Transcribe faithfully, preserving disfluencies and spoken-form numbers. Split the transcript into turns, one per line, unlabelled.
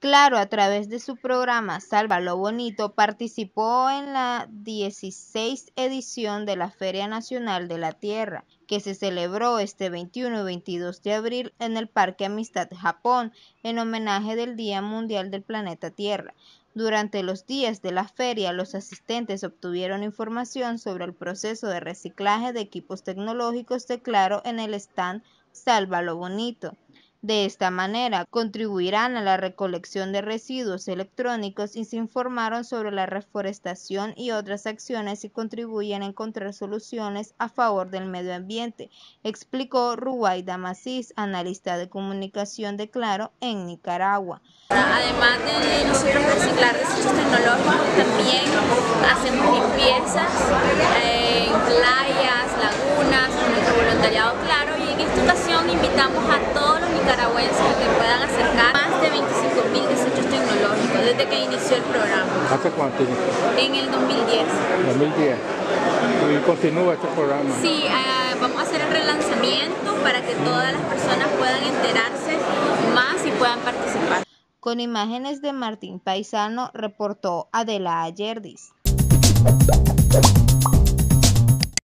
Claro, a través de su programa Sálvalo Bonito, participó en la dieciséis edición de la Feria Nacional de la Tierra, que se celebró este veintiuno y veintidós de abril en el Parque Amistad Japón, en homenaje del Día Mundial del Planeta Tierra. Durante los días de la feria, los asistentes obtuvieron información sobre el proceso de reciclaje de equipos tecnológicos de Claro en el stand Sálvalo Bonito. De esta manera, contribuirán a la recolección de residuos electrónicos y se informaron sobre la reforestación y otras acciones que contribuyen a encontrar soluciones a favor del medio ambiente, explicó Ruwaida Macís, analista de comunicación de Claro en Nicaragua.
Además de nosotros reciclar desechos tecnológicos, también hacemos limpiezas en playas, lagunas, con nuestro voluntariado Claro, y en esta ocasión invitamos a todos los nicaragüenses a que puedan acercar más de veinticinco mil desechos tecnológicos desde que inició el programa.
¿Hace cuánto inició?
En el dos mil diez.
dos mil diez. ¿Y continúa este programa?
Sí, eh, vamos a hacer el relanzamiento para que todas las personas puedan enterarse más y puedan participar.
Con imágenes de Martín Paisano, reportó Adela Ayerdis.